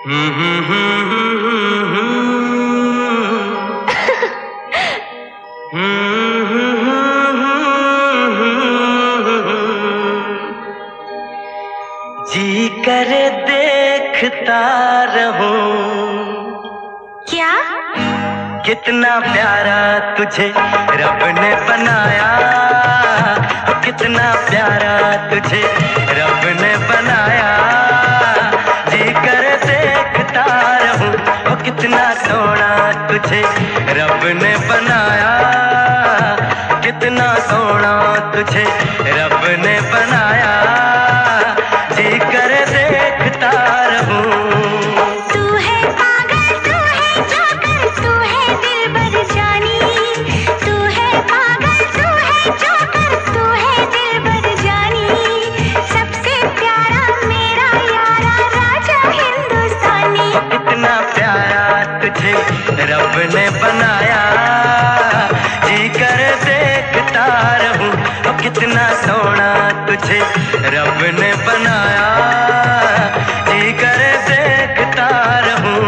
जी करे देखता रहूं। क्या? कितना प्यारा तुझे रब ने बनाया, कितना प्यारा तुझे रब ने बनाया। जी करे देखता रहूं, कितना सोना तुझे रब ने बनाया, कितना सोना तुझे रब ने बनाया। जी करे देखता रहूं। तू है पागल, तू है जोकर, तू है दिलबर जानी। तू है पागल, तू है जोकर, तू है दिलबर जानी। सबसे प्यारा मेरा यारा राजा हिंदुस्तानी। कितना प्यारा तुझे रब ने बनाया, जी कर देखता रहूं। कितना सोना तुझे रब ने बनाया, जी कर देखता रहूं।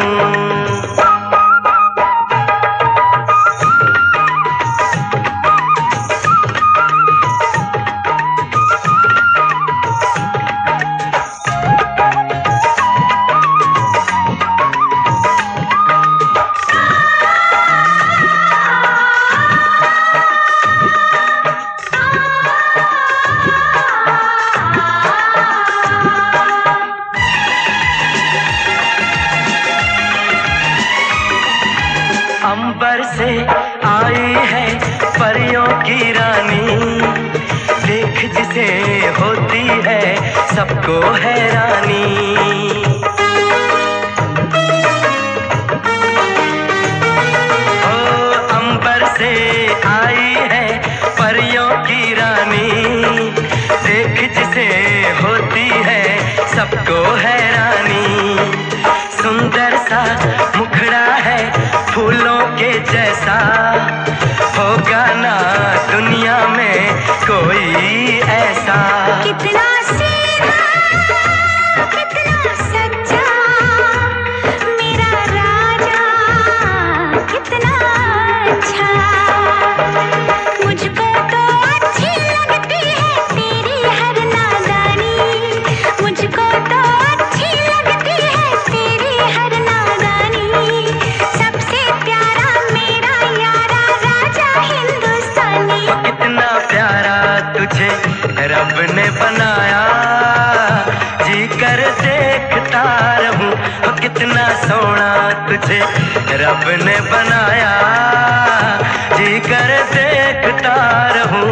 अंबर से आई है परियों की रानी, देख जिसे होती है सबको हैरानी। ओ अंबर से आई है परियों की रानी, देख जिसे होती है सबको हैरानी। सुंदर सा मुखड़ा है फूलों के जैसा, होगा ना दुनिया में कोई ऐसा। कितना सीधा, कितना सच्चा मेरा राजा, कितना अच्छा। मुझको तो अच्छी लगती है तेरी हर नादानी। मुझको तो अच्छी लगती है तेरी हर नादानी। सबसे प्यारा मेरा यारा राजा हिंदुस्तानी। कितना प्यारा तुझे रब ने बनाया, जी कर देखता रहूं। कितना सोना तुझे रब ने बनाया, जी कर देखता रहूं।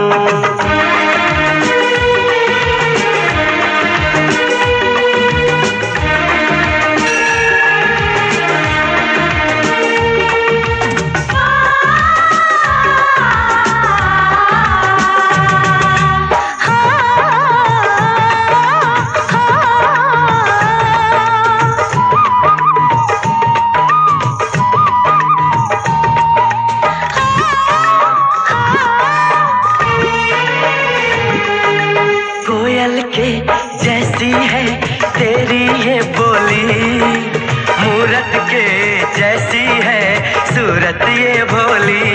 कोयल के जैसी है तेरी ये बोली, मूरत के जैसी है सूरत ये भोली।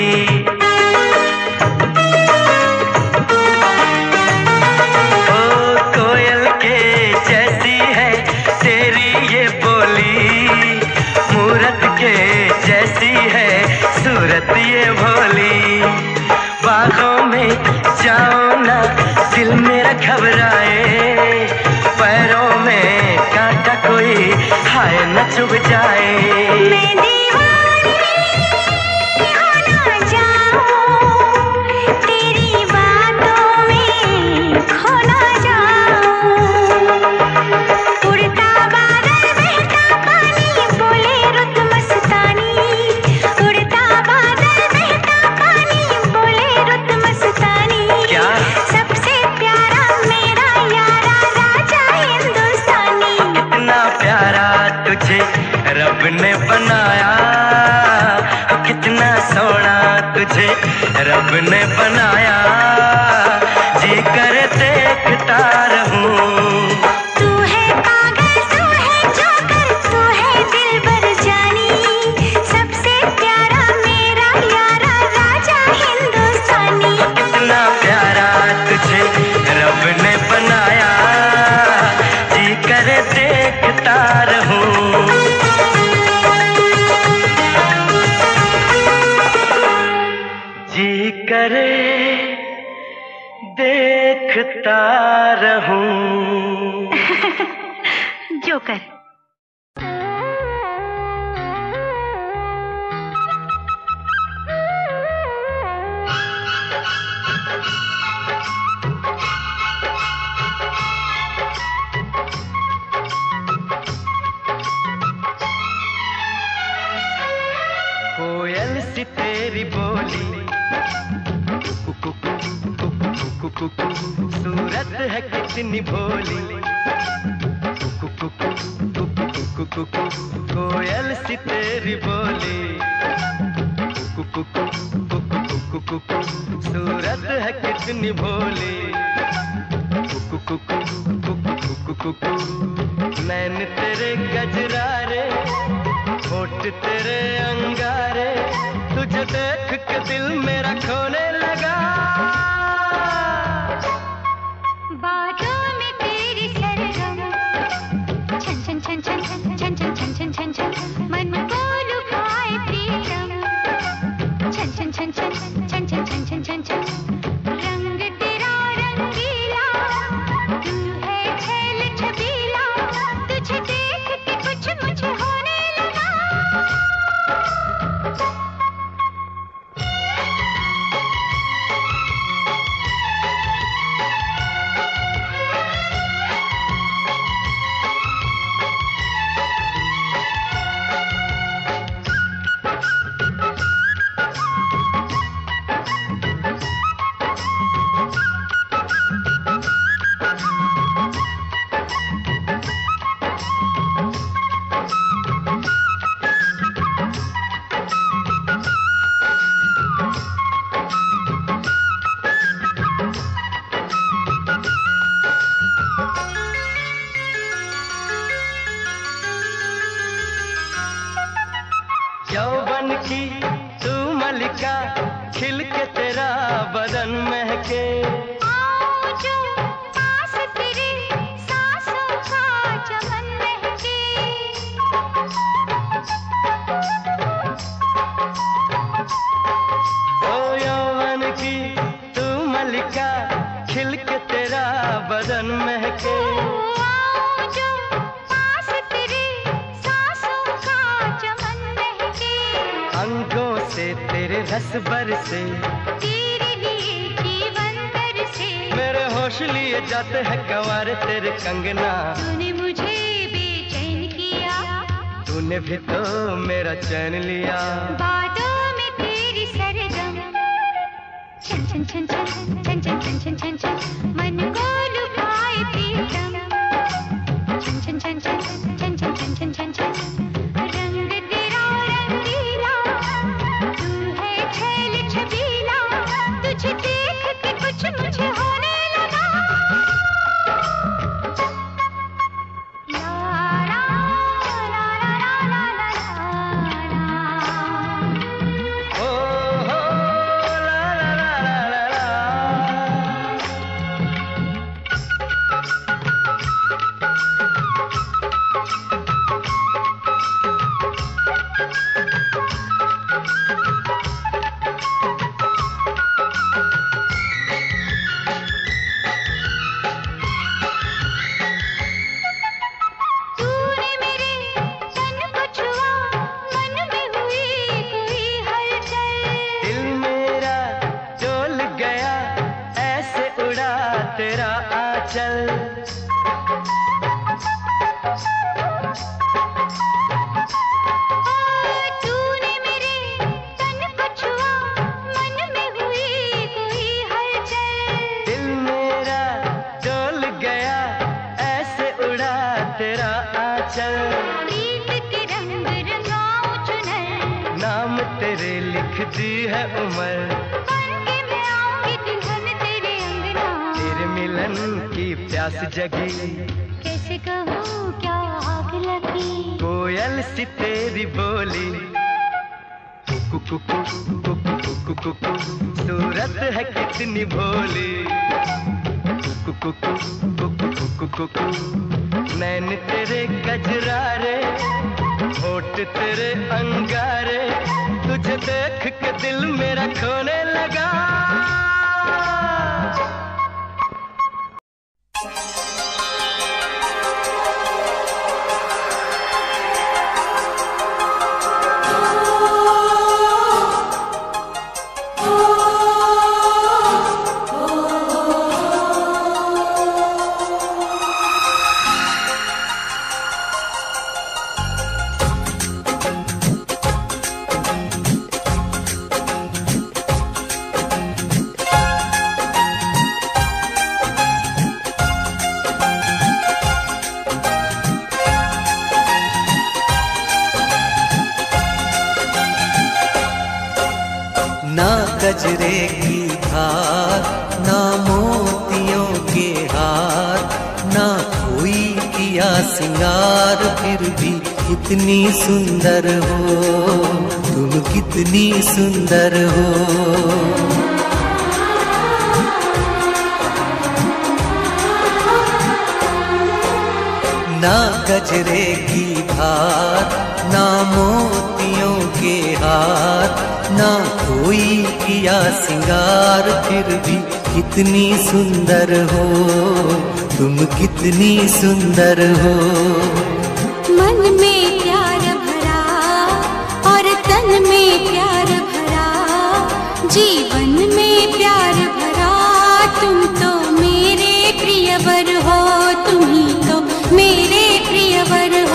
ओ कोयल के जैसी है तेरी ये बोली, मूरत के जैसी है सूरत ये भोली। बागों में जाओ ना दिल मेरा घबराए, पैरों में कांटा कोई हाय न चुभ जाए। मैं दीवानी हो ना जाऊं, तेरी बातों में खो ना जाऊं। उड़ता बादल बहता पानी बोले रुत मस्तानी। उड़ता बादल बहता पानी बोले रुत मस्तानी। क्या? सबसे प्यारा मेरा यारा राजा हिंदुस्तानी। कितना प्यारा तुझे रब ने बनाया, कितना सोना तुझे रब ने बनाया, जी कर देखता रहूं। तू है पागल, तू है जोकर, करे देखता रहूं, जी करे देखता रहूं। जोकर। कोयल सी तेरी बोली, सूरत है कितनी भोली, कोयल सी तेरी बोली, सूरत है कितनी भोली, नैन तेरे गजरारे, होठ तेरे अंगारे, तुझे देख के दिल मेरा खोने लगा। बातों में तेरी सरगम, छन छन छन छन छन छन छन छन छन छन छन, मन को लुभाए प्रीतम, छन छन छन छन छन छन छन छन छन छन, रंग तेरा रंगीला, तू है छैल छबीला, तुझे देख के कुछ मुझे होने लगा। यौवन की तू मलिका, खिल के तेरा बदन महके, आओ जो पास तेरे सांसों का चमन महके, ओ यौवन की तू मलिका, खिल के तेरा बदन महके, आओ जो पास तेरे सांसों का चमन महके, अंगों से तेरे रस बरसे, तेरे लिए जीवन बरसे, मेरे होश लिए जाते हैं कंवारे तेरे कंगना, तूने मुझे बेचैन किया, तूने भी तो मेरा चैन लिया। बातों में तेरी सरगम, छन छन छन छन छन छन छन छन छन छन, मन को लुभाए प्रीतम, छन छन छन छन छन छन छन छन छन छन, रंग तेरा रंगीला, तू है छैल छबीला, तुझे देख के कुछ मुझे होने लगा। ला ला ला ला ला ला ला ला। ओ हो ला ला ला ला ला। तूने मेरे तन को छुआ, मन में हुई कोई हलचल, दिल मेरा डोल गया, ऐसे उड़ा तेरा आंचल, तूने मेरे तन को छुआ, मन में हुई कोई हलचल, दिल मेरा डोल गया, ऐसे उड़ा तेरा आंचल, प्रीत के रंग रंगाऊं चुनर, नाम तेरे लिख दी है उम्र, बन के मैं आऊंगी दुल्हन तेरे अंगना, तेरे मिलन की प्यास जगी, कैसे कहूँ क्या आग लगी, कोयल सी तेरी बोली, सूरत है कितनी भोली, नैन तेरे कजरारे, होठ तेरे अंगारे, तुझे देख के दिल मेरा खोने लगा। गजरे की धार, ना मोतियों के हार, ना कोई किया सिंगार, फिर भी कितनी सुंदर हो तुम, कितनी सुंदर हो। ना गजरे की धार, ना मोतियों के हार, ना कोई किया सिंगार, फिर भी कितनी सुंदर हो तुम, कितनी सुंदर हो। मन में प्यार भरा और तन में प्यार भरा, जीवन में प्यार भरा, तुम तो मेरे प्रियवर हो, तुम ही तो मेरे प्रियवर हो।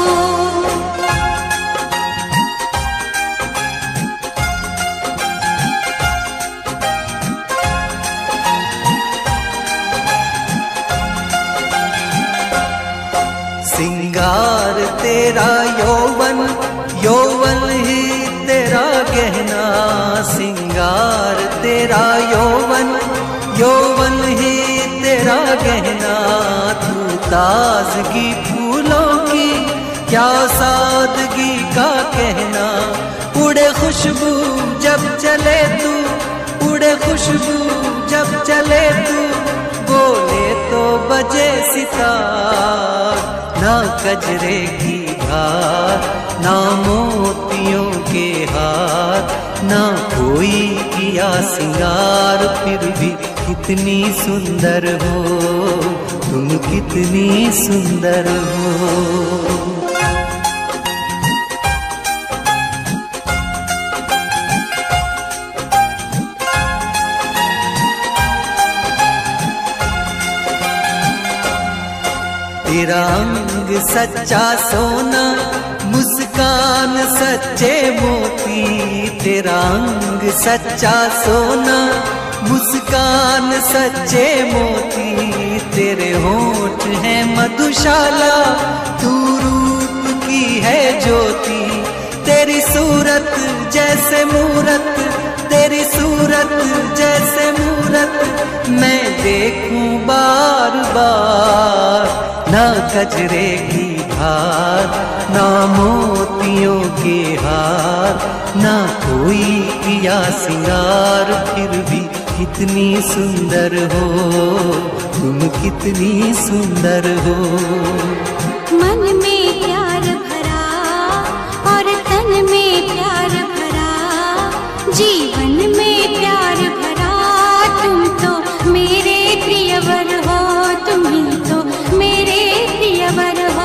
सिंगार तेरा यौवन, यौवन ही तेरा गहना, सिंगार तेरा यौवन, यौवन ही तेरा गहना। तू ताजगी फूलों की, क्या सादगी का कहना। उड़े खुशबू जब चले तू, उड़े खुशबू जब चले तू, बोले तो बजे सितार। ना गजरे की धार, ना मोतियों के हार, ना कोई किया सिंगार, फिर भी कितनी सुंदर हो तुम, कितनी सुंदर हो। तेरा अंग सच्चा सोना, मुस्कान सच्चे मोती, तेरा अंग सच्चा सोना, मुस्कान सच्चे मोती। तेरे होठ हैं मधुशाला, तू रूप की है ज्योति। तेरी सूरत जैसे मूरत, तेरी सूरत जैसे मूरत, मैं देखूं बार बार। ना गजरे की धार, ना मोतियों के हार, ना कोई किया सिंगार, फिर भी कितनी सुंदर हो तुम, कितनी सुंदर हो। मन में प्यार भरा और तन में प्यार भरा, जीवन में प्यार भरा, तुम तो मेरे प्रियवर हो, तुम ही तो मेरे प्रियवर हो।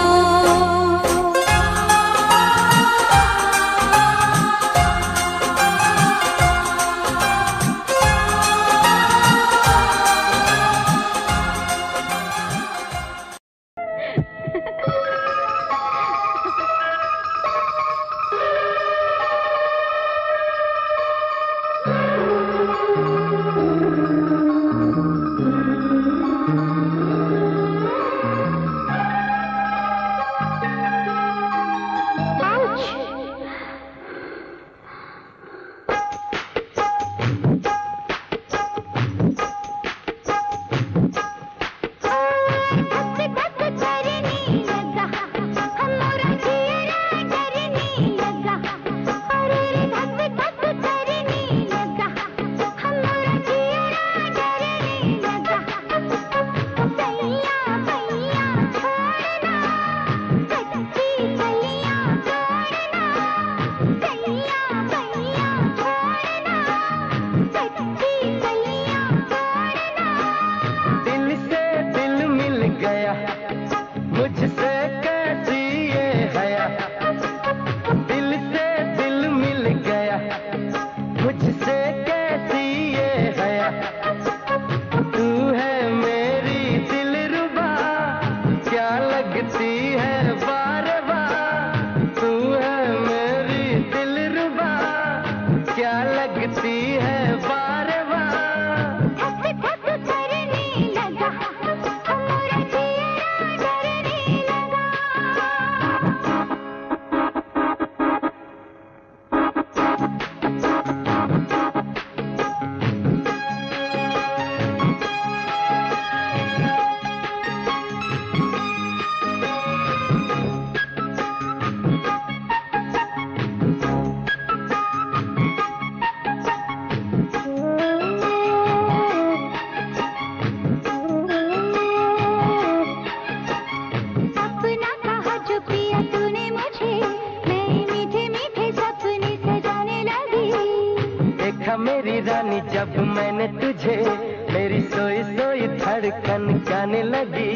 मेरी रानी जब मैंने तुझे मेरी सोई सोई धड़कन जाने लगी।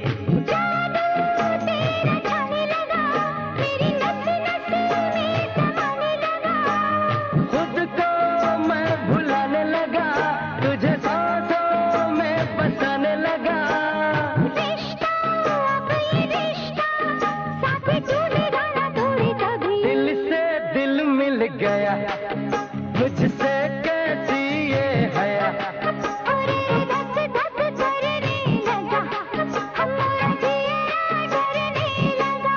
खुद को मैं भुलाने लगा, तुझे सांसों में बसाने लगा। रिश्ता अब ये रिश्ता साथ टूटेगा ना दूरी कभी। दिल से दिल मिल गया, मुझसे कैसी ये हया। अरे धक धक करने लगा, हमारा दिया डरने लगा।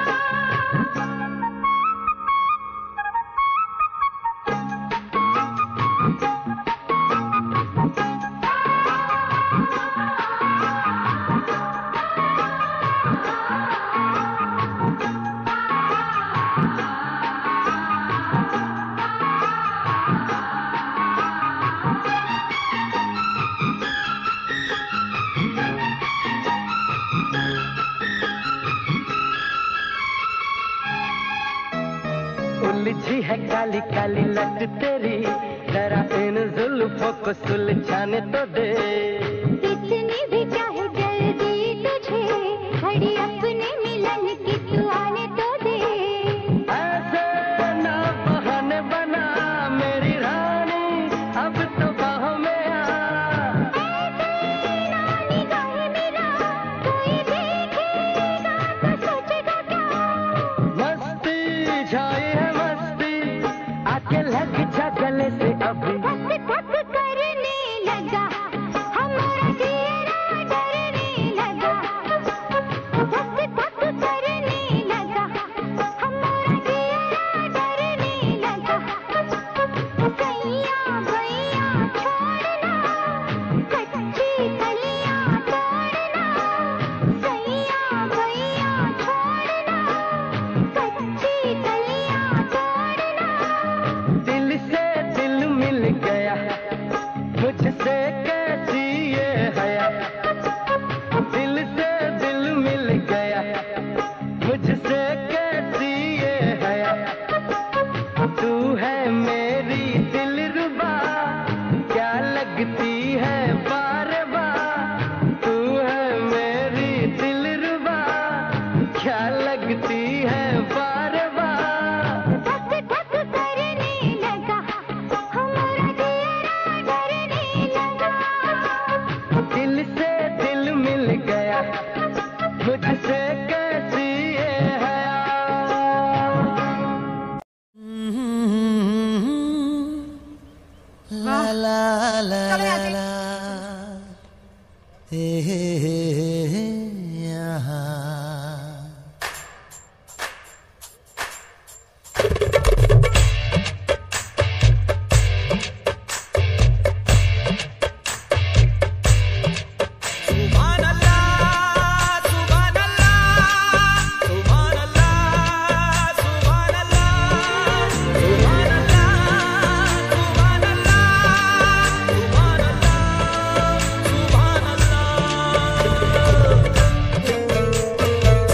उलझी है काली काली लट तेरी, जरा इन जुल्फों को सुलझाने तो दे। इतनी भी चाहे जल्दी तुझे, घड़ी अपने मिलन की तू आने तो दे। ऐसे ना बहाने बना मेरी रानी, अब तो बाहों में आ। ऐसे ना निगाहें मेरा, कोई देखेगा तो सोचेगा क्या। मस्ती छाई है मस्ती, आके लग जा गले से अभी। धक धक करने लगा, हमारा दिया डरने लगा। धक धक करने लगा, हमारा दिया डरने लगा। सैया भैया छोड़ना, कच्ची कलियां तोड़ना। सैया भैया छोड़ना, कच्ची कलियां तोड़ना। दिल से दिल मिल गया, मुझसे कैसी ये हया। दिल से दिल मिल गया, मुझसे कैसी ये हया। तू है मेरी दिलरुबा, क्या लगती है बार बार। तू है मेरी दिलरुबा, क्या लगती है बार बार। धक धक करने लगा, हमारा दिया डरने लगा। दिल से दिल मिल गया, मुझसे कैसी ये हया। ला ला ला ला ला, हे हे हे हे, यहाँ। सुभान अल्लाह सुभान अल्लाह सुभान अल्लाह सुभान अल्लाह सुभान अल्लाह सुभान अल्लाह सुभान अल्लाह सुभान अल्लाह।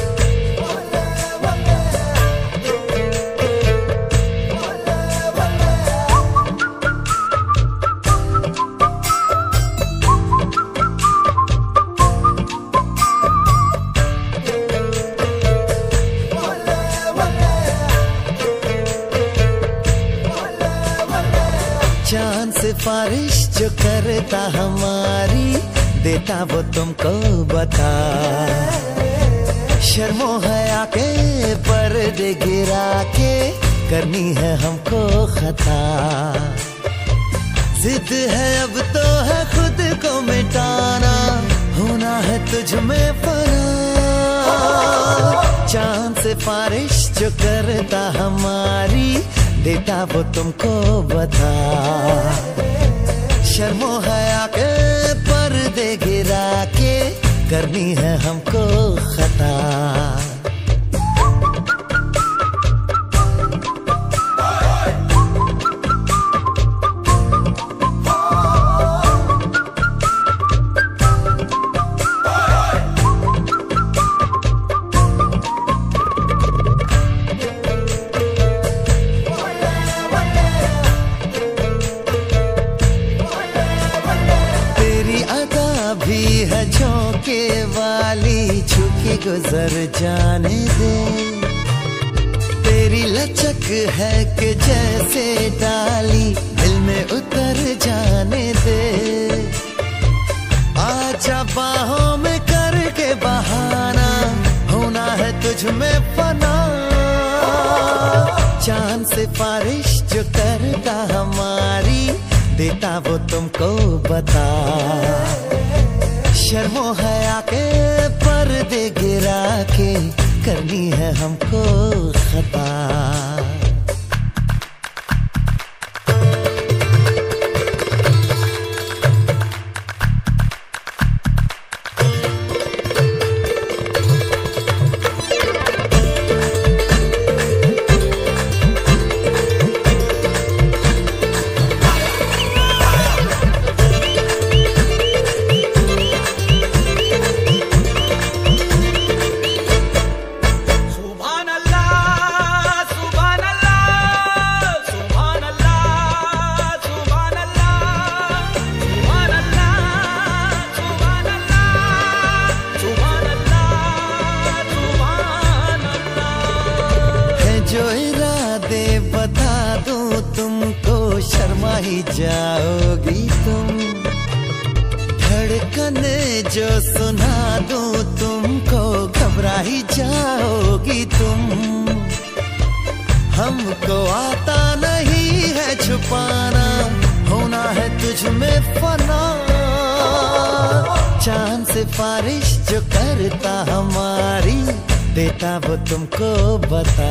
चांद सिफारिश जो करता हमारी, देता वो तुमको बता। शर्मो हया के पर्दे गिरा के, करनी है हमको खता। जिद है अब तो है खुद को मिटाना, होना है तुझ में फना। चांद सिफारिश जो करता हमारी, देता वो तुमको बता। शर्मो हया के पर्दे गिरा के, करनी है हमको खता। गुजर जाने दे। तेरी लचक है कि जैसे डाली दिल में उतर जाने दे। आजा बाहों में करके बहाना, होना है तुझ में फना। चांद से बारिश जो करता हमारी, देता वो तुमको बता। शर्मो हया के पर्दे गिरा के करनी है हमको खता। ही जाओगी तुम, धड़कन जो सुना दूं तुमको, घबरा ही जाओगी तुम। हमको आता नहीं है छुपाना, होना है तुझ में फना। चांद से बारिश जो करता हमारी, देता वो तुमको बता।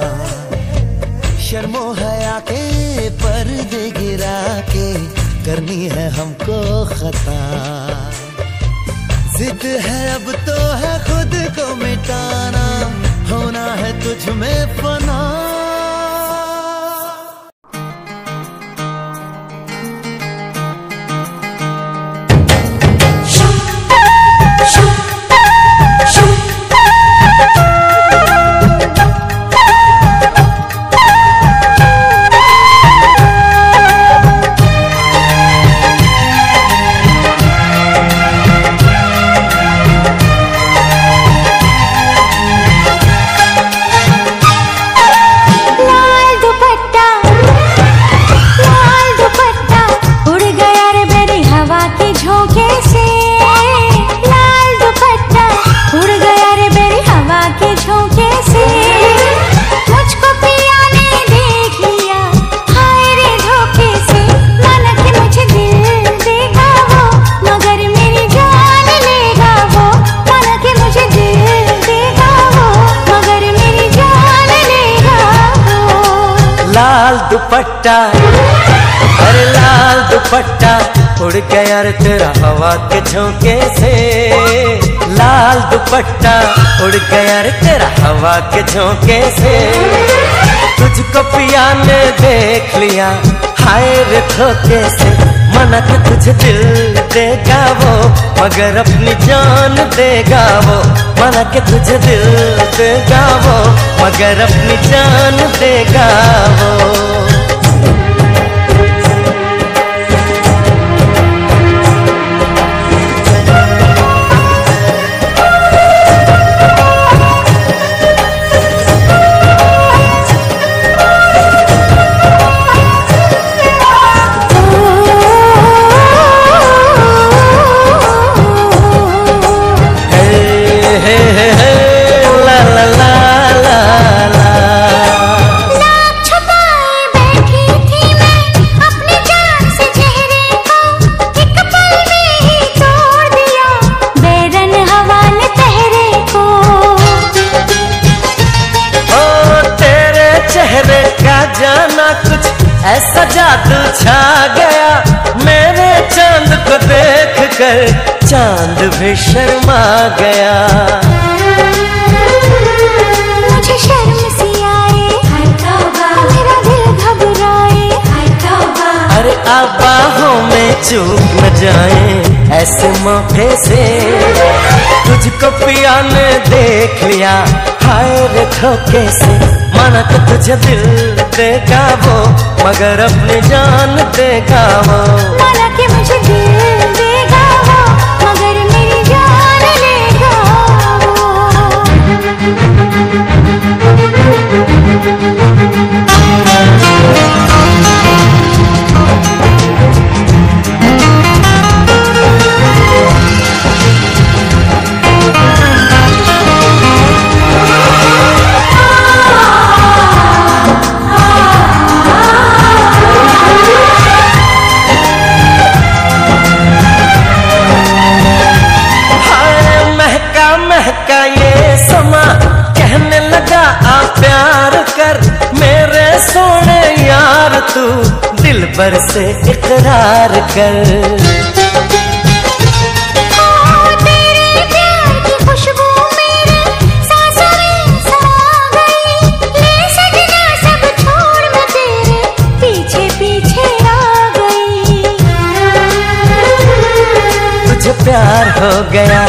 शर्मो हया के पर्दे गिरा के करनी है हमको खता। जिद है अब तो है खुद को मिटाना, होना है तुझ में फना। दुपट्टा, अरे लाल दुपट्टा उड़ गया रे तेरा हवा के झोंके से। लाल दुपट्टा उड़ गया रे तेरा हवा के झोंके से। तुझको पिया ने देख लिया हाय रे धोखे से। मना के तुझे दिल देगा वो, मगर अपनी जान देगा वो। मना के तुझे दिल देगा वो, मगर अपनी जान देगा वो। ऐसा जादू छा गया मेरे चांद को देख कर, चांद भी शर्मा गया। मुझे शर्म सी आए, मेरा दिल घबराए। अरे अब बाहों में चूक न जाए ऐसे मौके से। तुझको पिया ने देख लिया हाय रे धोखे से। माना कि तुझे दिल देगा वो, मगर अपनी जान देगा वो। माना कि मुझे दिल देगा वो, मगर मेरी जान लेगा वो। तू दिल भर से इकरार कर। तेरे प्यार की खुशबू मेरे सांसों में समा गई। ले सजना सब छोड़ मैं तेरे पीछे पीछे आ गई। तुझे प्यार हो गया,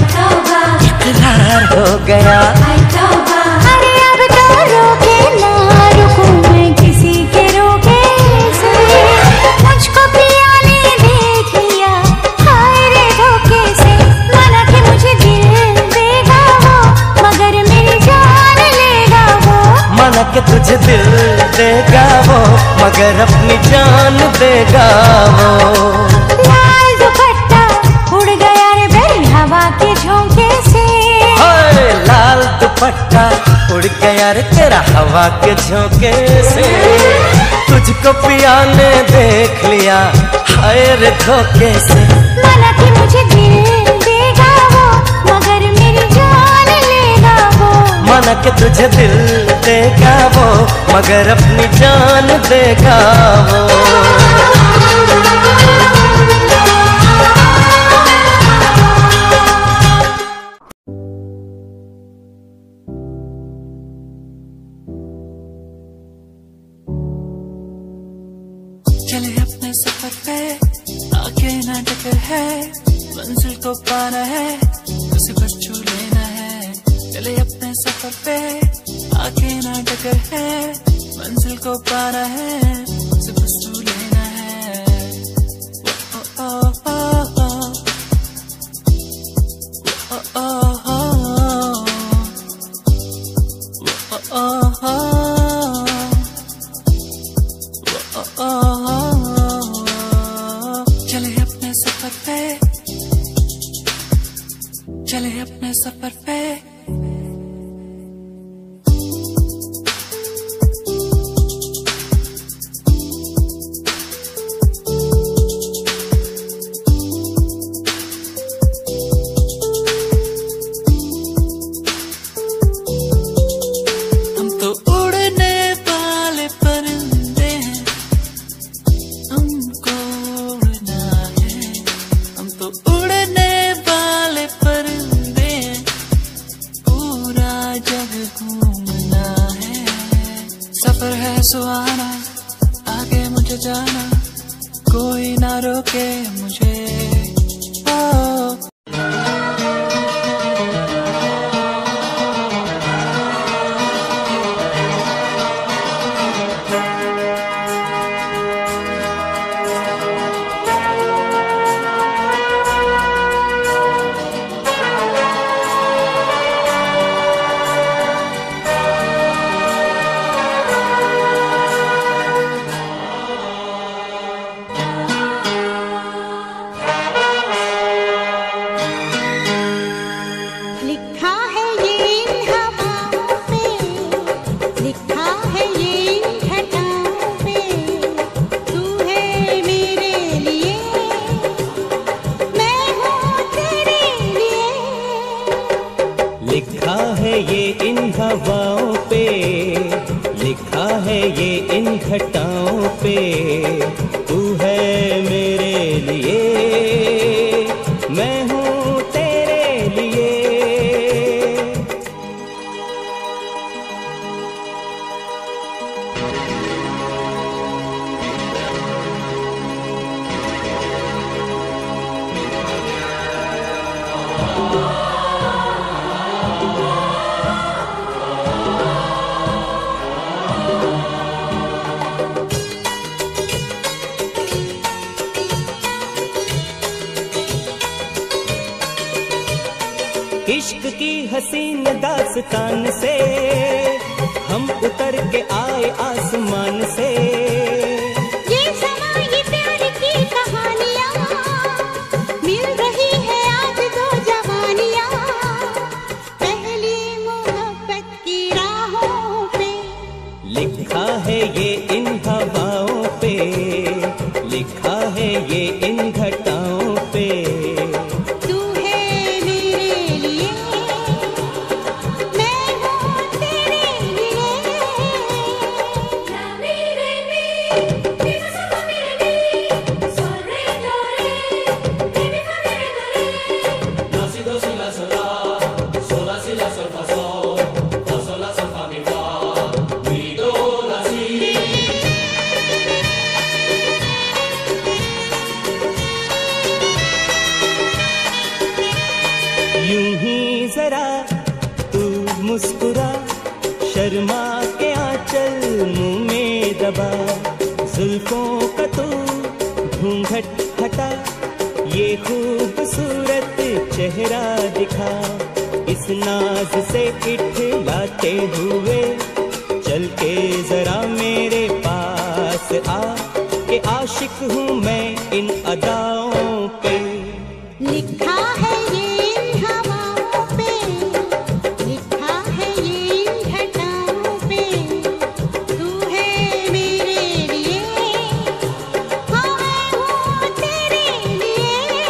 इकरार हो गया। अरे अब तो रोके ना रुकूं मैं किसी के रोके से। मुझको पिया ने देख लिया हाय रे धोखे से। माना कि मुझे दिल देगा वो मगर मेरी जान लेगा वो। माना कि तुझे दिल देगा वो मगर अपनी जान देगा वो। लाल दुपट्टा उड़ गया रे बेरी हवा के झोंके से। हाय लाल दुपट्टा उड़ गया रे तेरा हवा के झोंके से। तुझको पिया ने देख लिया हाय रे धोखे से। माना कि मुझे दिल देगा वो मगर मेरी जान लेगा वो। माना कि तुझे दिल देगा वो मगर अपनी जान देगा वो। चले अपने सफर पे आगे ना टकर है। मंजिल को पाना है उसे बस छू लेना है। चले अपने सफर पे आगे ना टकर है। मंजिल को पाना है उसे बस छू लेना है। ओ ओ ओ ओ ओ ओ ओ ओ चले अपने सफर पे, चले अपने सफर पे। हम तो उड़ने वाले परिंदे हैं, हमको उड़ना है। हम तो उड़ने वाले परिंदे हैं, पूरा जग घूमना है। सफर है सुहाना, आगे मुझे जाना, कोई ना रोके मुझे। ओ लिखा है ये इन हवाओं पे, लिखा है ये इन घटाओं पे। तू है मेरे लिए, मैं हूँ तेरे लिए। लिखा है ये इन हवाओं पे, लिखा है ये इन घटाओं पे। तू है मेरे लिए, मैं हूँ तेरे लिए। इश्क की हसीन दास्तान से हम उतर के आए आसमान से। ये समा ये प्यार की कहानियाँ, मिल रही है आज दो जवानियाँ। पहली मोहब्बत की राहों पे, लिखा है ये इन हवाओं पे, लिखा है ये इन घटाओं पे। तू है मेरे लिए, मैं हूँ तेरे लिए। मुस्कुरा, शर्मा के आंचल मुंह में दबा, जुल्फों का तू घूंघट हटा, ये खूबसूरत चेहरा दिखा, इस नाज से इठलाते हुए चल के जरा मेरे पास आ, कि आशिक हूँ मैं इन अदाओं पे। लिखा है ये इन हवाओं पे, लिखा है ये इन घटाओं पे, तू है मेरे लिए, हाँ मैं हूँ तेरे लिए।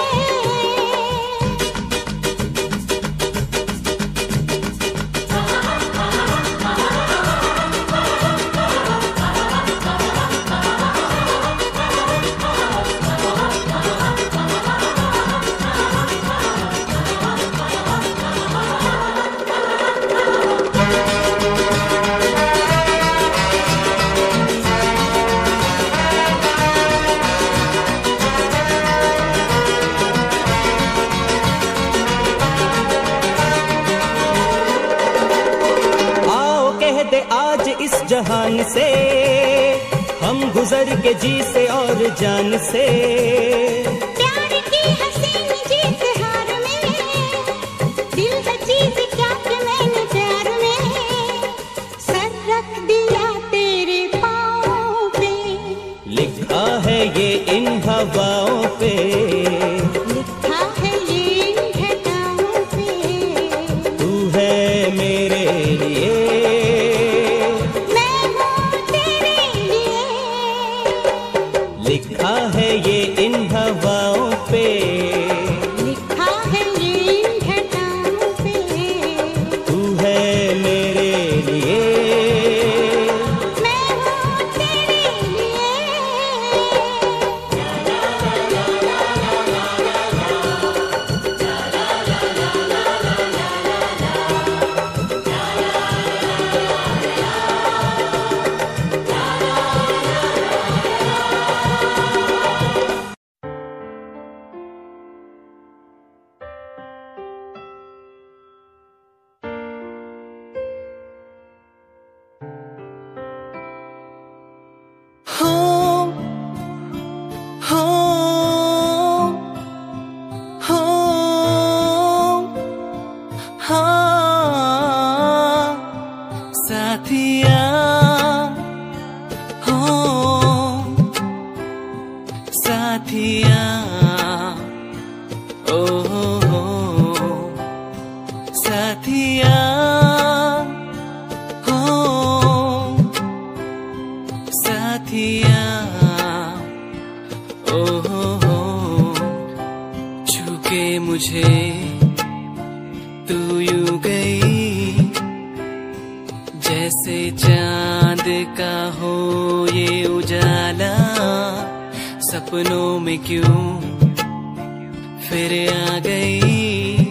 आज इस जहान से हम गुजर के जी से और जान से, प्यार की हसीन जीत हार में, दिल है चीज क्या कि मैंने प्यार में सर रख दिया तेरे पाँव पे। लिखा है ये इन हवाओं पे, लिखा है ये इन घटाओं पे, तू है मेरे लिए, लिखा है ये इन हवाओं पे, लिखा है ये इन घटाओं पे, तू है मेरे लिए, मैं हूँ तेरे लिए। मुझे तू यूं गई, जैसे चांद का हो ये उजाला, सपनों में क्यों फिर आ गई,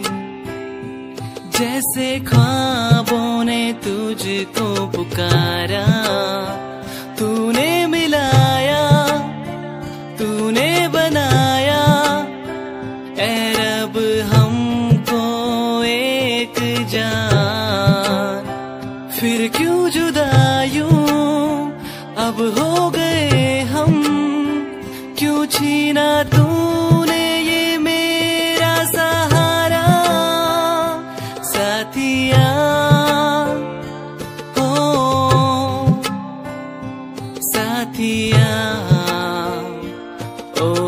जैसे ख्वाबों ने तुझको पुकारा, तूने मिलाया, तूने बनाया, ऐ रब हमको एक जान, फिर क्यों जुदा यूं अब हो गए हम, क्यों छीना तूने ये मेरा सहारा, साथिया हो साथिया ओ।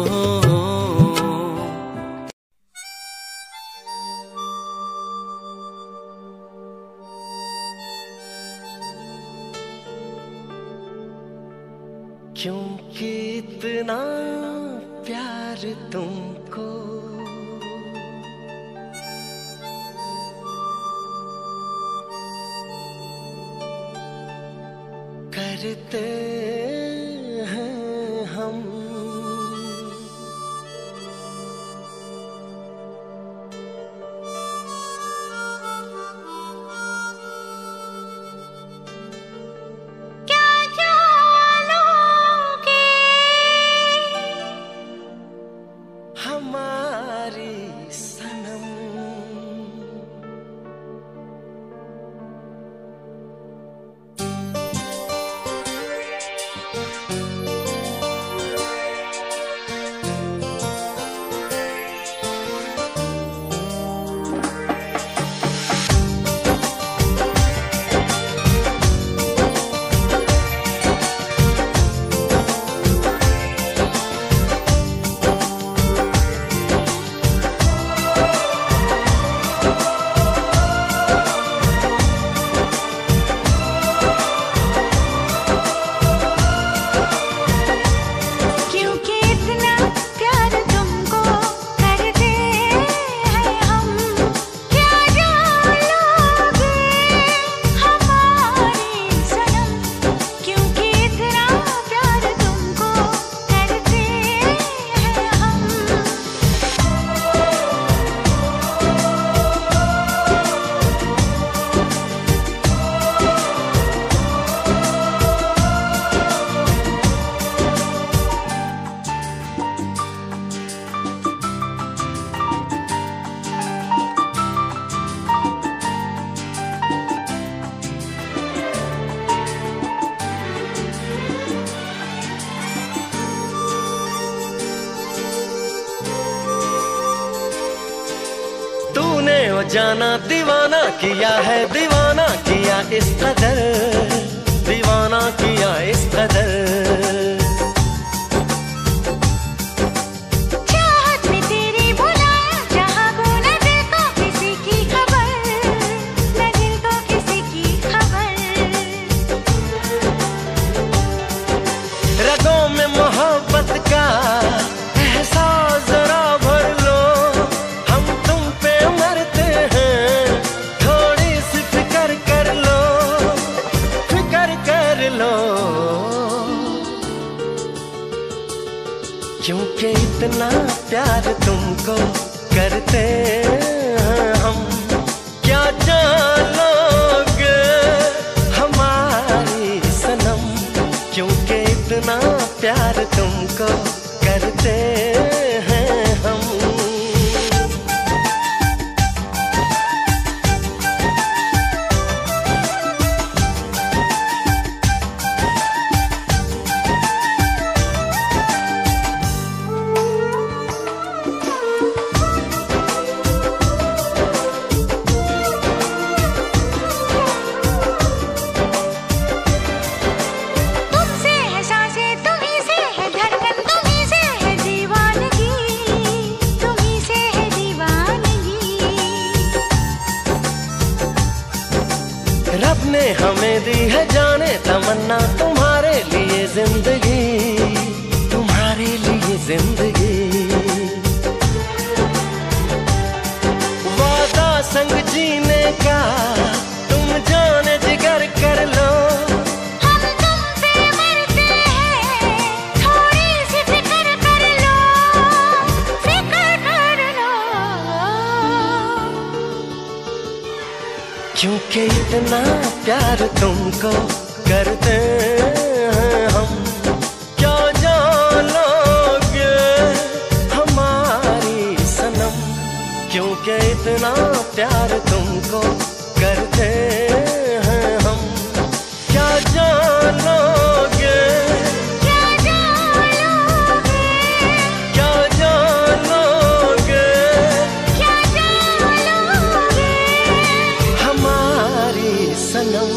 क्योंकि इतना प्यार तुमको करते हैं हम, हमारी सनम जाना दीवाना किया है, दीवाना किया इस कदर, दीवाना किया इस कदर। चाहत में तेरी बुलाया जहाँ को न दिल को किसी की खबर, न दिल को किसी की खबर। रगों में मोहब्बत का एहसास जरा भर लो, हम तुम पे मरते हैं, थोड़ी सी फिक्र कर लो, फिक्र कर लो। क्योंकि इतना प्यार तुमको करते हैं हम, क्या जानोगे हमारी सनम। क्योंकि इतना प्यार तुमको करते हैं हम। तुमसे है सांसें, तुम्हीं से है धड़कन, तुम्हीं से है दीवानगी, तुम्हीं से है दीवानगी। रब ने हमें दी है जाने तमन्ना, तुम्हारे लिए जिंदगी, तुम्हारे लिए जिंदगी। वादा संग जीने का तुम जाने जिगर कर लो, हम तुम पे मरते हैं, थोड़ी सी फिक्र कर लो, फिक्र कर लो। क्योंकि इतना प्यार तुमको करते हैं हम, क्या जानोगे हमारी सनम। क्योंकि इतना प्यार तुमको करते हैं हम, क्या जानोगे, क्या जानोगे, क्या जानोगे क्या जानोगे। हमारी सनम।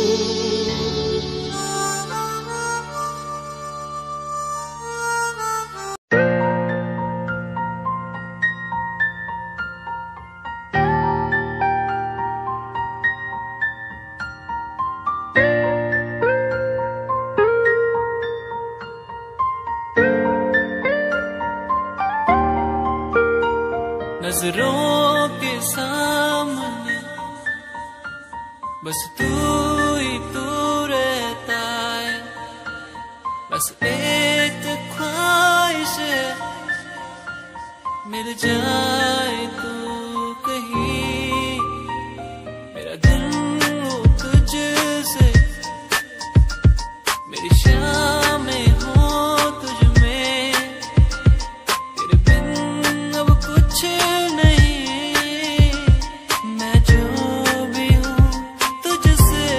नजरों के सामने बस तू ही तू रहता है, बस एक ख्वाहिश है मिल जाए तू कहीं, मेरा दिल हो तुझसे, मेरी शामें हो तुझ में, तेरे बिन अब कुछ नहीं, मैं जो भी हूँ तुझसे।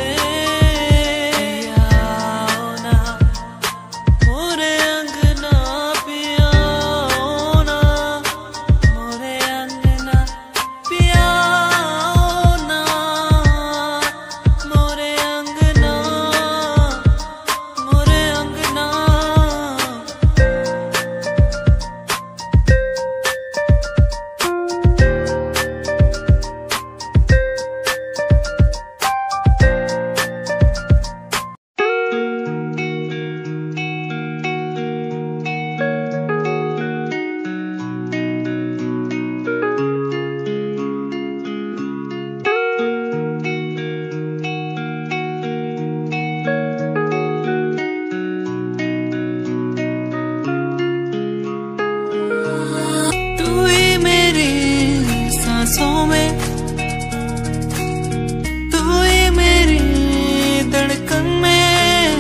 आओ ना मोरे अंगना, पिया ना मोरे अंगना, पिया ना मोरे अंगना, मोरे अंगना। तू ही मेरी सांसों में, तू ही मेरी धड़कन में,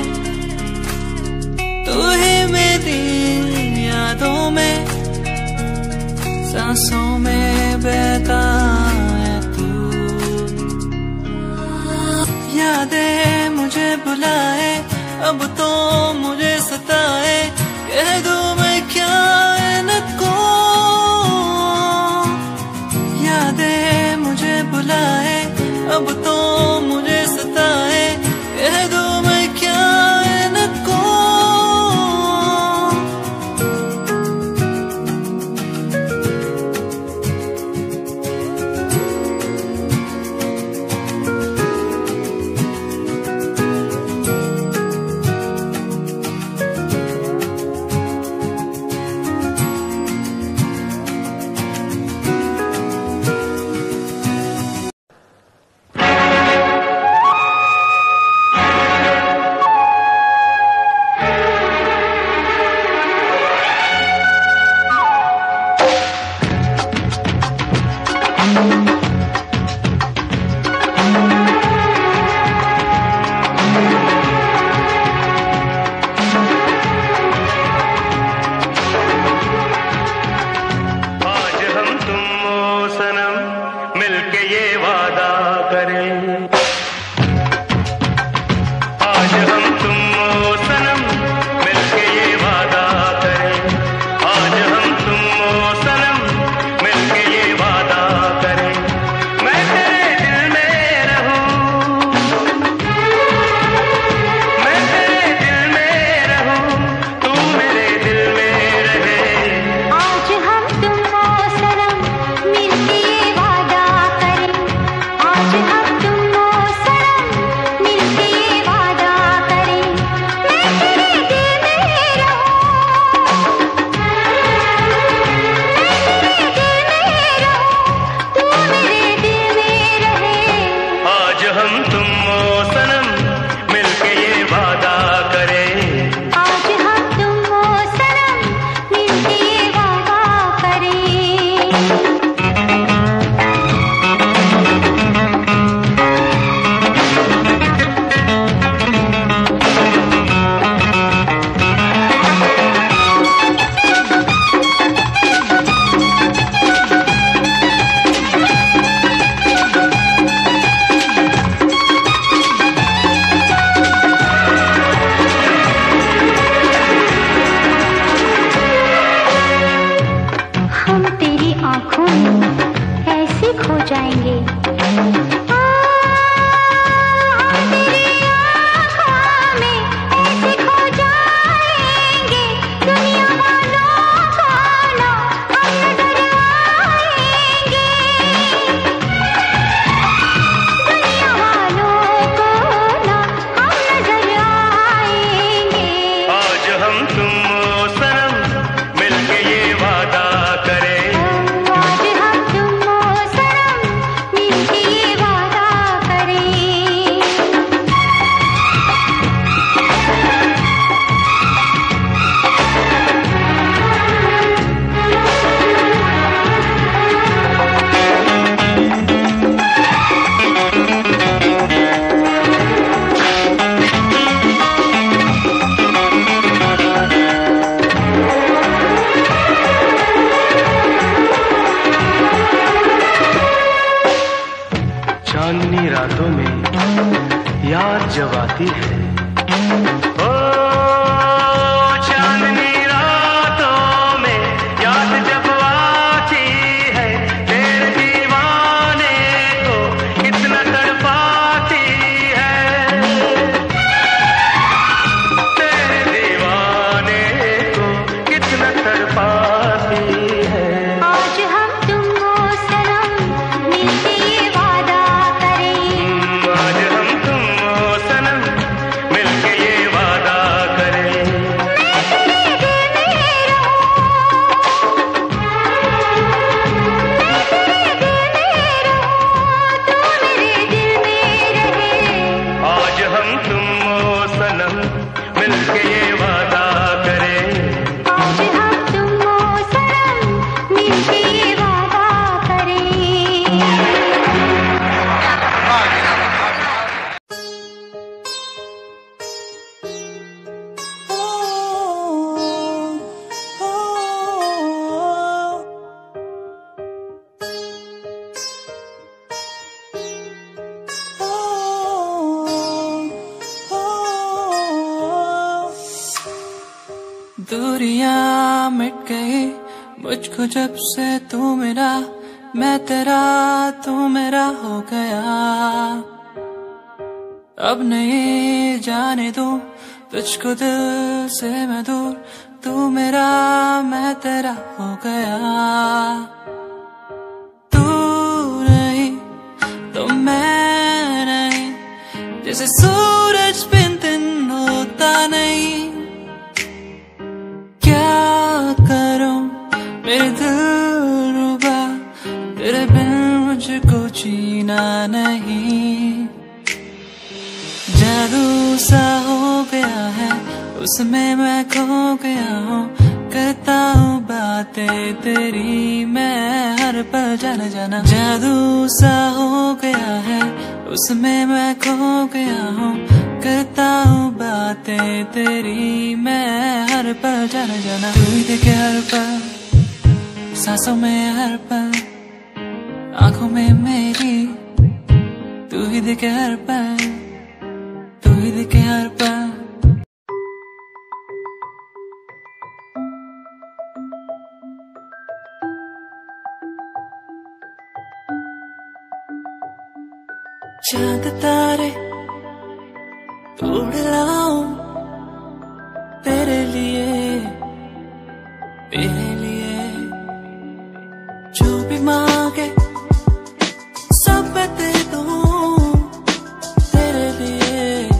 तू ही मेरी यादों में, सांसों में बहता है तू। यादें मुझे बुलाए, अब तो मुझे सताए, कह दूं मैं क्या इनको। यादें मुझे आज हम तुम ओ सनम मिलके ये वादा करें, आज हम तुम ओ सनम मिलके ये वादा करें, मैं तेरे दिल में रहूं, मैं तेरे दिल में रहूं, तू मेरे दिल में रहे। आज हम तुम ओ सनम मिलके ये वादा करें, आज हम तुम ओ सनम मिलके ये वादा करें, मैं तेरे दिल में रहूं, तू मेरे दिल में रहे। आज हम तुम ओ सनम मिलके ये वादा करें, आज हम तुम ओ सनम मिलके ये वादा करें। हम तेरी आंखों में ऐसे खो जाएंगे, हम तेरी आंखों में ऐसे खो जाएंगे, दुनिया वालों को ना हम नजर आएंगे, दुनिया वालों को ना हम नजर आएंगे। आज हम तुम ओ सनम मिलके ये वादा करें, आज हम तुम ओ सनम मिलके ये वादा करें। चांदनी रातों में याद जब आती है, ओ चांदनी रातों में याद जब आती है, तेरे दीवाने को कितना तड़पाती है, तेरे दीवाने को कितना तड़पाती है। आज हम तुम ओ सनम मिलके ये वादा करें, आज हम तुम ओ सनम मिलके ये वादा करें, मैं तेरे दिल में रहूं, मैं तेरे दिल में रहूं, तू मेरे दिल में रहे। आज हम तुम ओ सनम मिलके ये वादा करें, आज हम तुम ओ सनम मिलके ये वादा करें। दूरियां मिट गई मुझको जब से तू मेरा, मैं तेरा तू मेरा हो गया, अब नहीं जाने दूं तुझको दिल से मैं दूर, तू मेरा मैं तेरा हो गया, तू नहीं तो मैं नहीं, जैसे सूरज बिन दिन होता नहीं, क्या करूं मेरे दिल रुबा, तेरे बिन मुझको जीना नहीं, जादू सा हो गया है उसमें मैं खो गया हूँ, करता हूँ बातें तेरी मैं हर पल जाना जाना, जादू सा हो गया है उसमें मैं खो गया हूँ, करता हूँ बातें तेरी मैं हर पल जाना जाना, तू ही देखे हर पल सांसों में हर पल, आंखों में मेरी तू ही देखे हर पल, तू ही देखे हर पल। तोड़ लाऊं तेरे लिए जो भी मांगे सब मैं दे दूं तेरे लिए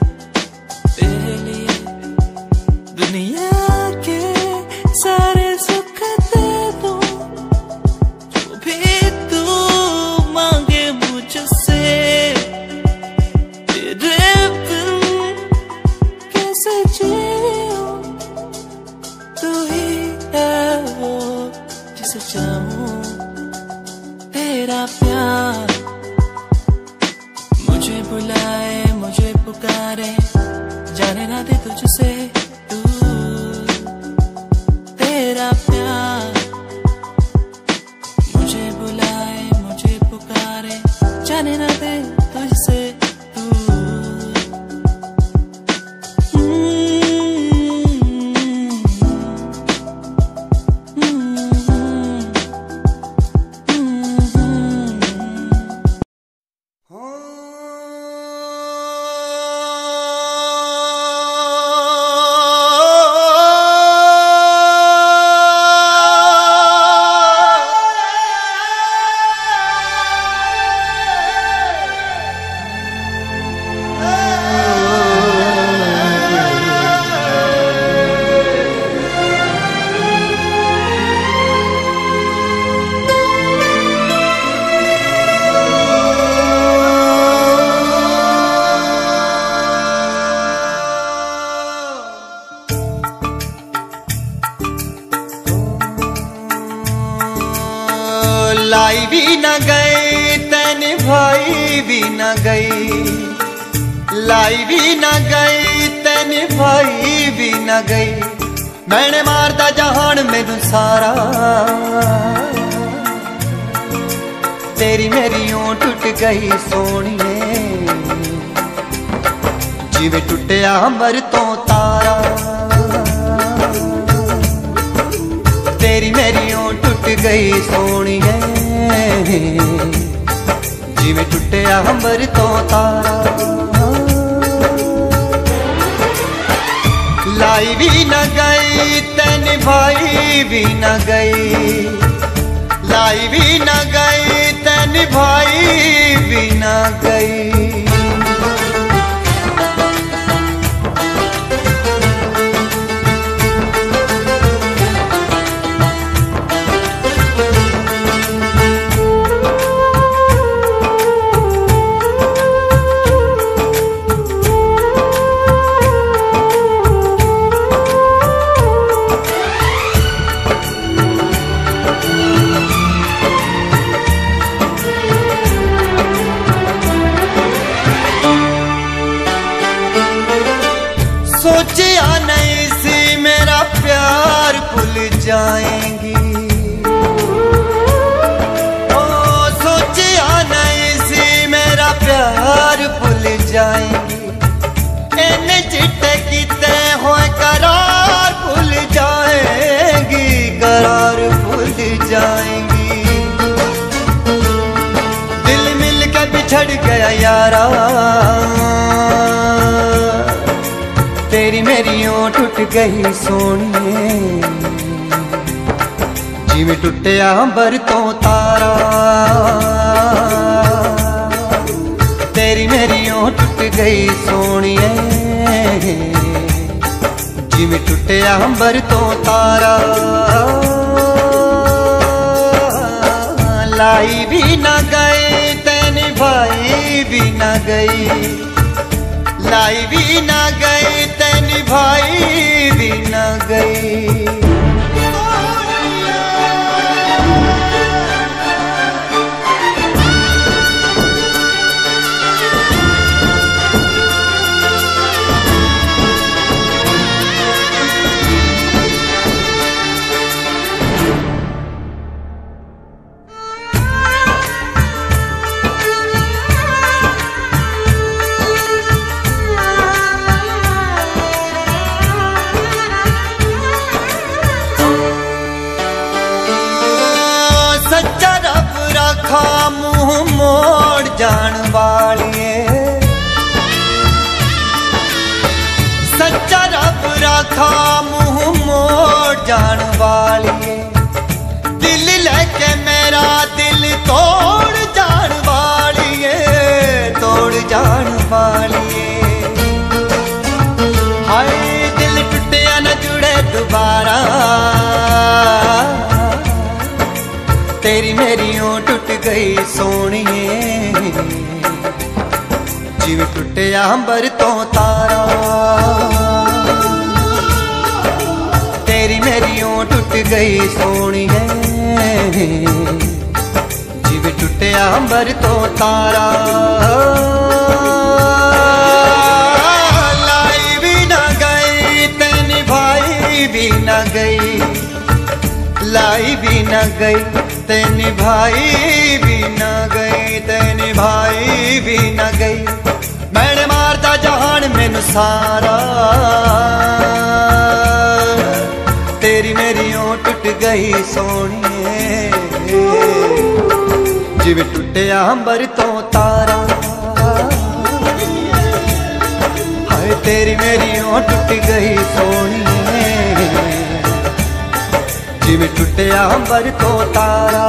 दुनिया के सारे सुख दे दूं जो भी तू मांगे मुझसे तेरे बिन कैसे जीऊं तू ही है वो जिसे चाहूं तेरा प्यार मुझे बुलाए मुझे पुकारे जाने ना दे तुझसे दूर तेरा प्यार मुझे बुलाए मुझे पुकारे जाने ना दे तुझसे लाई भी न गई तन भाई भी न गई, लाई भी न गई तन भाई भी न गई। मैंने मारदा जहान मैनू सारा, तेरी मेरी ऊं टुट गई सोनिए, जिवें टुटिया अंबर तो तारा। तेरी मेरी ऊं टुट गई सोनिए, जिवें टुटिया अंबर तो तारा। लाई भी न गई तैन भाई भी न गई, लाई भी न गई तैन भाई भी न गई। सोचिया नहीं सी मेरा प्यार भूल जाएंगी, ओ सोचिया नहीं सी मेरा प्यार भूल जाएंगी। इन्हें चिट्टे किते हुए करार भूल जाएंगी, करार भूल जाएंगी। दिल मिल के बिछड़ गया यारा, तेरी मेरी ऊं टुट गई सोनिए, जिवें टुटिया अंबर तो तारा। तेरी मेरी ऊं टुट गई सोनिए, जिवें टुटिया अंबर तो तारा। लाई भी न गई तैन भाई भी न गई, लाई भी न गई तैन भाई भी न गई। झूठा मुंह मोड़ जान वाली, दिल लेके मेरा दिल तोड़ जान वाली है, तोड़ जान वाली है। हाय दिल टूटिया न जुड़े दोबारा, तेरी मेरी ओं टूट गई सोनिए, जिवें टुटिया अंबर तो तारा, तेरी मेरी ओं टूट गई सोनिए, जिवें टुटिया अंबर तो तारा। लाई भी ना गई ते निभाई भी ना गई, लाई भी ना गई ते निभाई भी ना गई, ते निभाई भी ना गई। मैंने मारता जहान मैनू सारा, तेरी मेरी ओं टूट गई सोनिए, जिवें टुटिया अंबर तो तारा। हाय तेरी मेरी ओं टूट गई सोनिए, जिवें टुटिया अंबर तो तारा।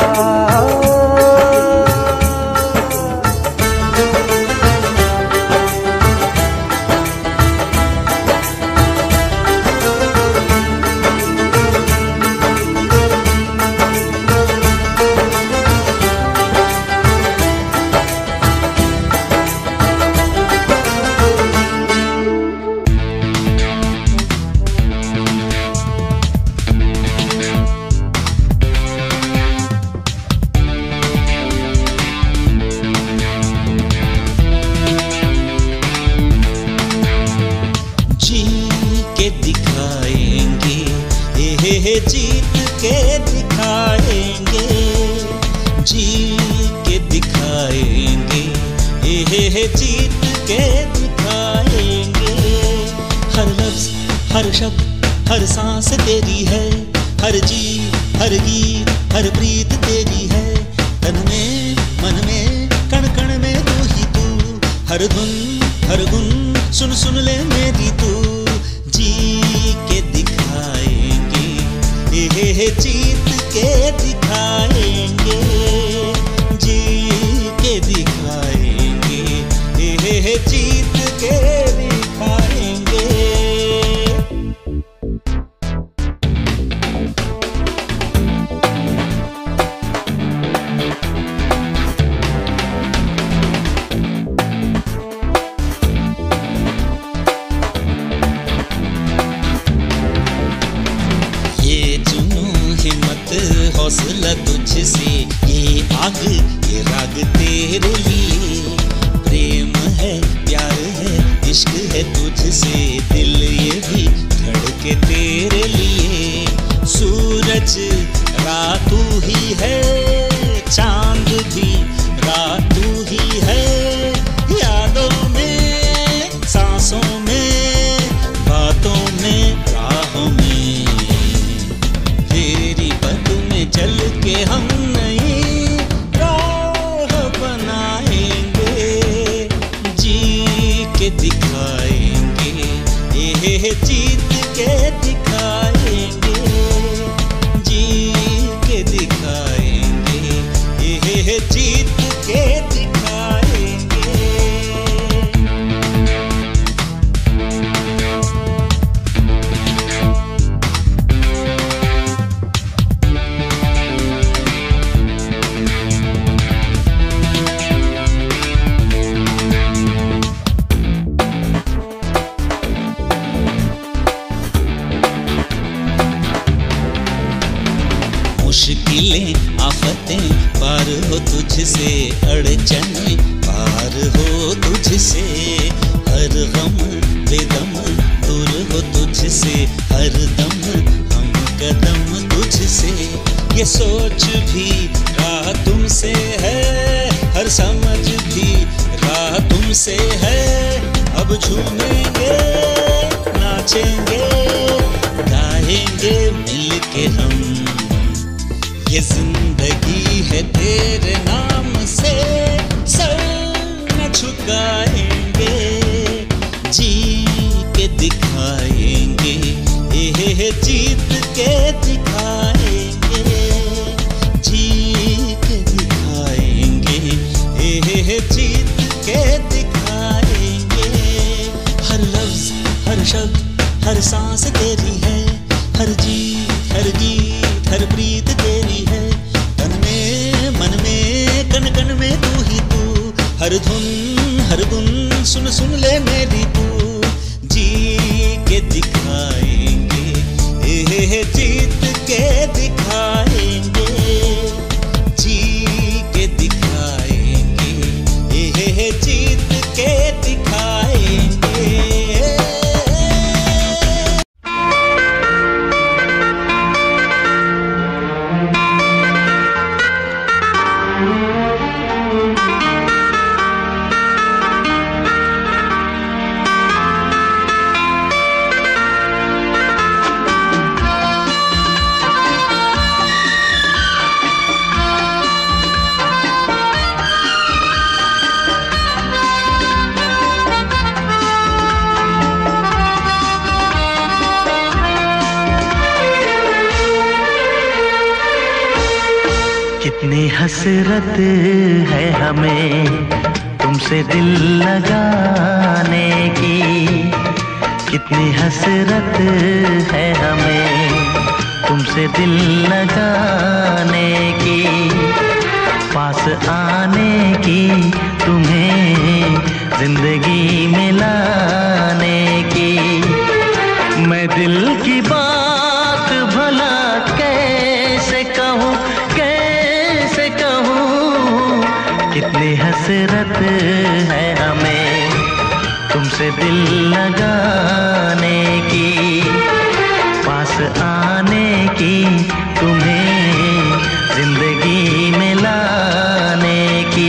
जीत के दिखाएंगे, जी के दिखाएंगे, जीत के दिखाएंगे। हर लफ्ज हर शब्द हर सांस तेरी है, हर जी हर गीत हर प्रीत तेरी है। तन में मन में कण कण में तू ही तू, हर धुन हर गुन सुन सुन ले मेरी तू। जी के दिखाएंगे, जीत के दिखाएंगे, जी के दिखाएंगे, जीत के दिखाएंगे। हौसला तुझसे, ये आग ये राग तेरे लिए। प्रेम है प्यार है इश्क है तुझसे, दिल ये भी धड़के तेरे लिए। सूरज रात तू ही है, चांद भी रात तू ही है। यादों में सांसों में बातों में राहों में, तेरी पद में चल के हम नई राह बनाएंगे। जी के दिखाएंगे, जीत के दिखाएंगे, जी के दिखाएंगे, जीत के दिखाएंगे। मुश्किलें आफतें पार हो तुझसे, अड़चनें पार हो तुझसे। हर गम बेदम दूर हो तुझसे, हर दम हम कदम तुझसे। ये सोच भी राह तुमसे है, हर समझ भी राह तुमसे है। अब झूमेंगे नाचेंगे गाएंगे मिलके हम, ये जिंदगी है तेरे नाम से सर न झुकाएंगे। जी के दिखाएंगे, हर सांस तेरी है, हर जीत हर गीत हर प्रीत तेरी है। तन में मन में कण कण में तू ही तू, हर धुन हर गुन सुन सुन ले मेरी तू। जी के दिखाएंगे जीत के दिखाएंगे, जी के दिखाएंगे जीत के दिखाएंगे। कितनी हसरत है हमें तुमसे दिल लगाने की, कितनी हसरत है हमें तुमसे दिल लगाने की, पास आने की तुम्हें जिंदगी में लाने की। मैं दिल की बात भला कैसे कहूँ, कैसे कहूँ, कितनी हसरत है हमें तुमसे दिल लगाने की, पास आने की तुम्हें जिंदगी में लाने की।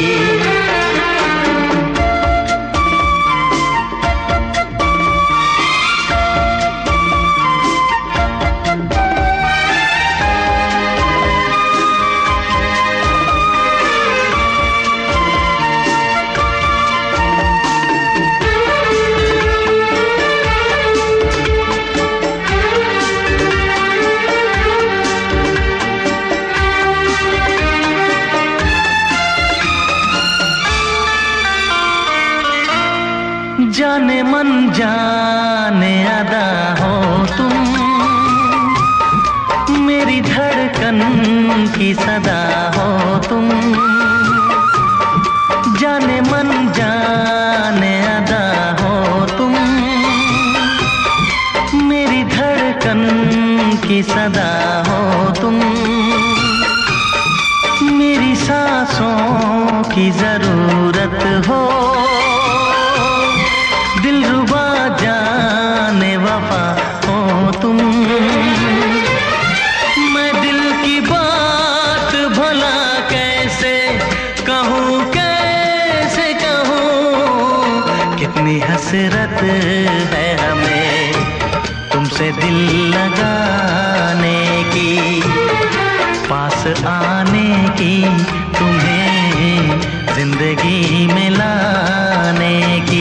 जाने मन जाने अदा हो तुम, मेरी धड़कन की सदा हो तुम। जाने मन जाने अदा हो तुम, मेरी धड़कन की सदा हो तुम। मेरी सांसों की जरूरत हो, दिलरुबा जाने वफा हो तुम। मैं दिल की बात भला कैसे कहूँ, कैसे कहूँ, कितनी हसरत है हमें तुमसे दिल लगाने की, पास आने की तुम्हें जिंदगी में लाने की।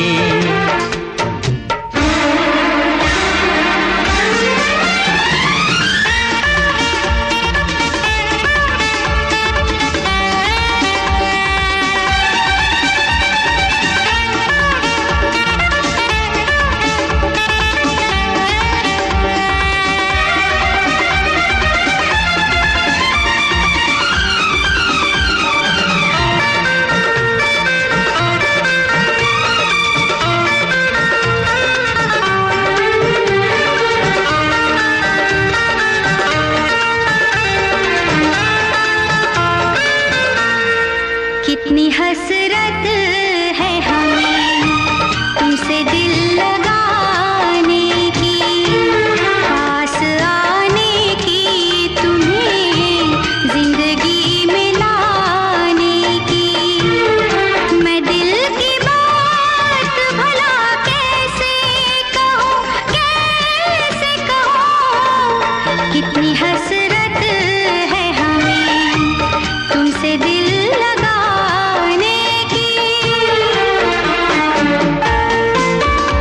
कितनी हसरत है हमें तुमसे दिल लगाने की, पास आने की तुम्हें जिंदगी में लाने की। मैं दिल की बात भला कैसे कहूँ, कैसे कहूँ, कितनी हसरत है हमें तुमसे दिल लगाने की।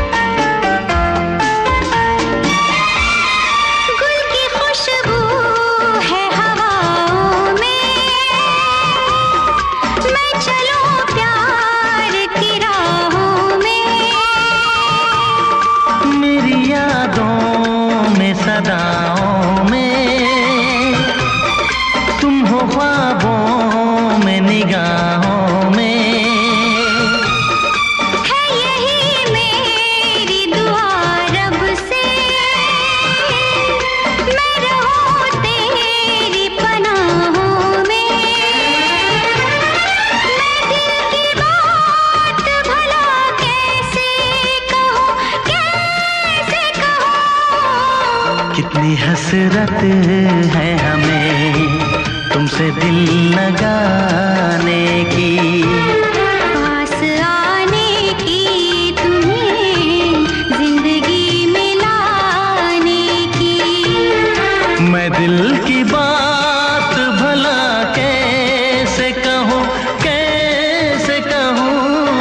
ऐसी हसरत है हमें तुमसे दिल लगाने की, पास आने की, तुम्हें जिंदगी में लाने की। मैं दिल की बात भला कैसे कहूँ, कैसे कहूँ।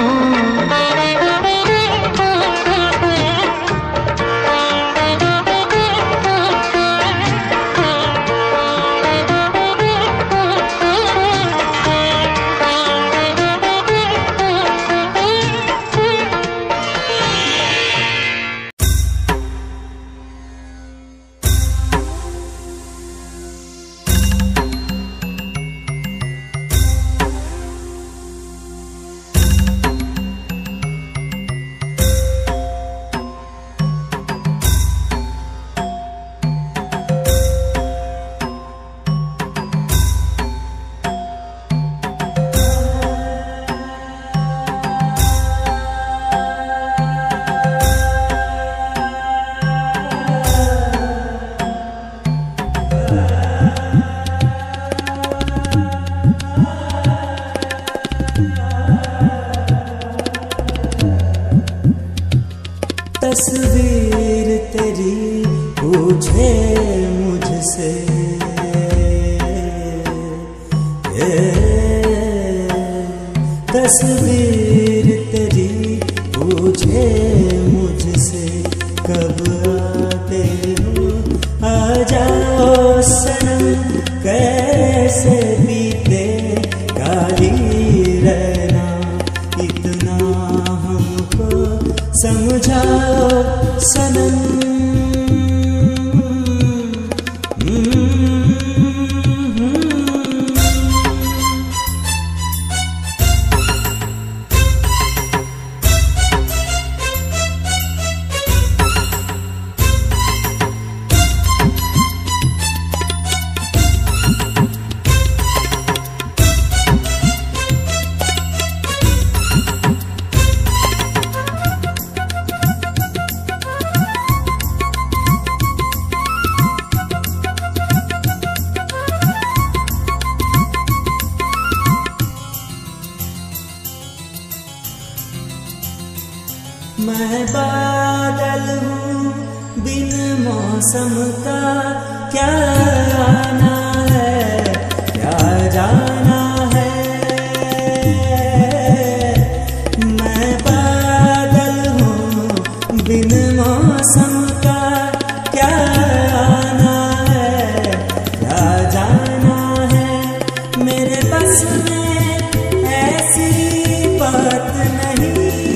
तस्वीर तेरी पूछे मुझसे, तस्वीर तेरी पूछे मुझसे, कब आते हो आ जाओ सनम, कैसे बीते काली रहना, इतना हमको समझाओ सनम। मैं बादल हूँ बिन मौसम का, क्या आना है क्या जाना है। मैं बादल हूँ बिन मौसम का, क्या आना है क्या जाना है। मेरे बस में ऐसी बात नहीं,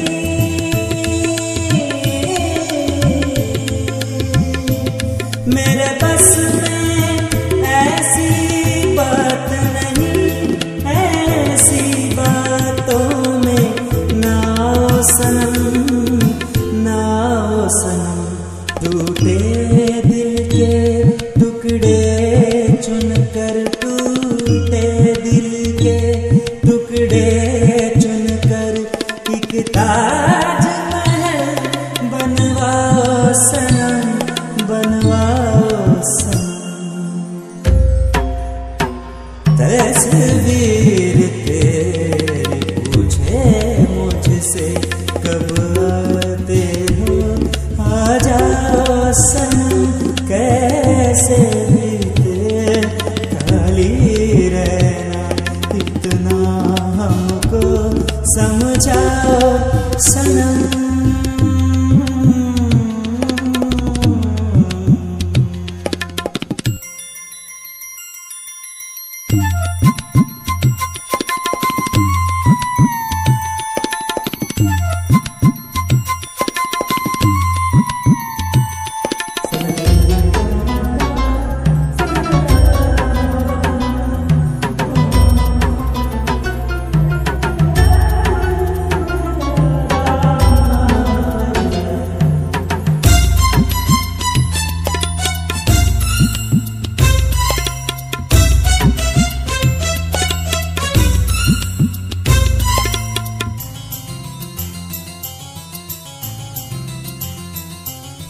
मेरे बस में ऐसी बात नहीं, ऐसी बातों में ना आओ सनम, ना आओ सनम। टूटे दिल के टुकड़े चुनकर, टूटे दिल के टुकड़े चुनकर, एक ताज महल बनवाओ सनम, बनवाओ सनम। तस्वीर तेरी पूछे मुझसे, कब आते हो आ जाओ सनम, कैसे बीते काली रहना, इतना हमको समझाओ सनम।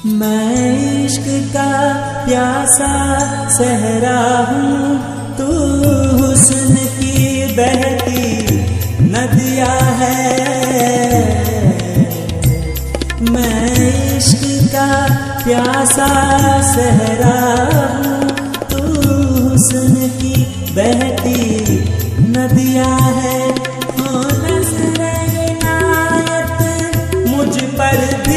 मैं इश्क का प्यासा सहरा हूँ, तू हुस्न की बहती नदिया है। मैं इश्क का प्यासा सहरा हूँ, तू हुस्न की बहती नदिया है। हो नज़्र इनायत मुझ पर भी,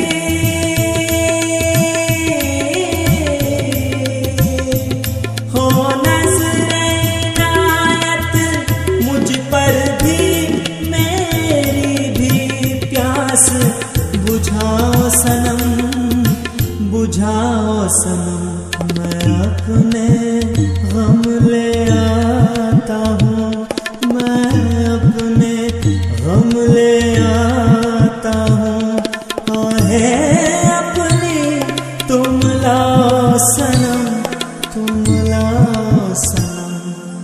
बुझाओ सनम, बुझाओ सनम। मैं अपने गम ले आता हूँ, मैं अपने गम ले आता हूँ। है अपनी तुम लाओ सनम, तुम लाओ सनम।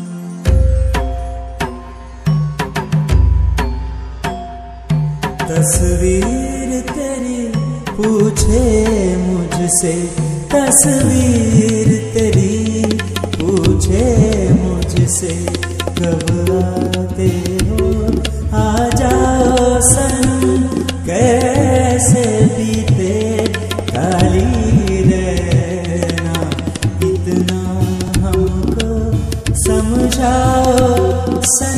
तस्वीर तेरी पूछे मुझसे, तस्वीर तेरी पूछे मुझसे, कब आते हो आ जाओ सनम। कैसे बीते काली रहना, इतना हमको समझाओ सनम।